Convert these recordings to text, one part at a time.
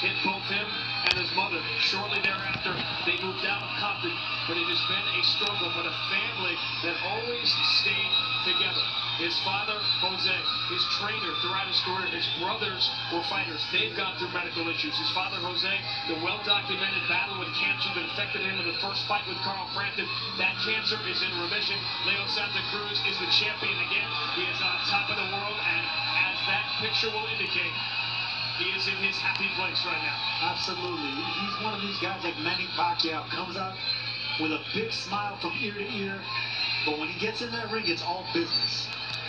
hit both him and his mother. Shortly thereafter, they moved out of Compton, but it has been a struggle, but a family that always stayed together. His father, Jose, his trainer throughout his career, his brothers were fighters. They've gone through medical issues. His father, Jose, the well-documented battle with cancer that affected him in the first fight with Carl Frampton. That cancer is in remission. Leo Santa Cruz is the champion again. He is on top of the world, and as that picture will indicate, he is in his happy place right now. Absolutely. He's one of these guys like Manny Pacquiao, comes out with a big smile from ear to ear, but when he gets in that ring, it's all business.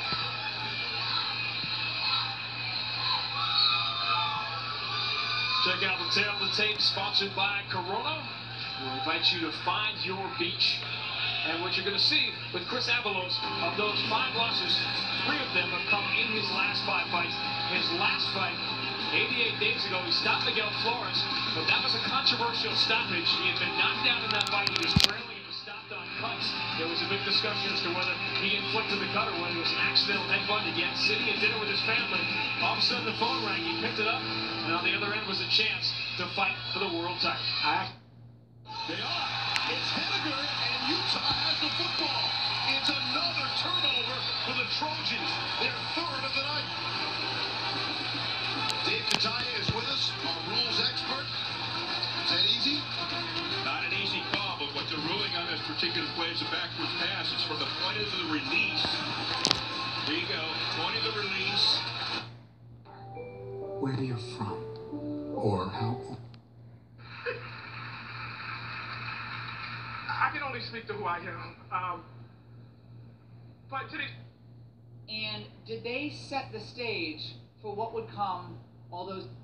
Check out the tail of the tape, sponsored by Corona. We'll invite you to find your beach. And what you're going to see with Chris Avalos, of those 5 losses, 3 of them have come in his last 5 fights. His last fight, 88 days ago, he stopped Miguel Flores, but that was a controversial stoppage. He had been knocked down in that fight. He was trailing. He was stopped on cuts. There was a big discussion as to whether he inflicted the cut or whether it was an accidental headbutt. Again, sitting at dinner with his family, all of a sudden the phone rang. He picked it up, and on the other end was a chance to fight for the world title. They are. It's Henniger, and Utah has the football. It's another turnover for the Trojans, their 3rd of the night. Dave Kataya is with us, our rules expert. Is that easy? Not an easy call, but what they're ruling on this particular play is a backwards pass. It's from the point of the release. There you go, point of the release. Where you're from, or how. I can only speak to who I am. But today. And did they set the stage for what would come all those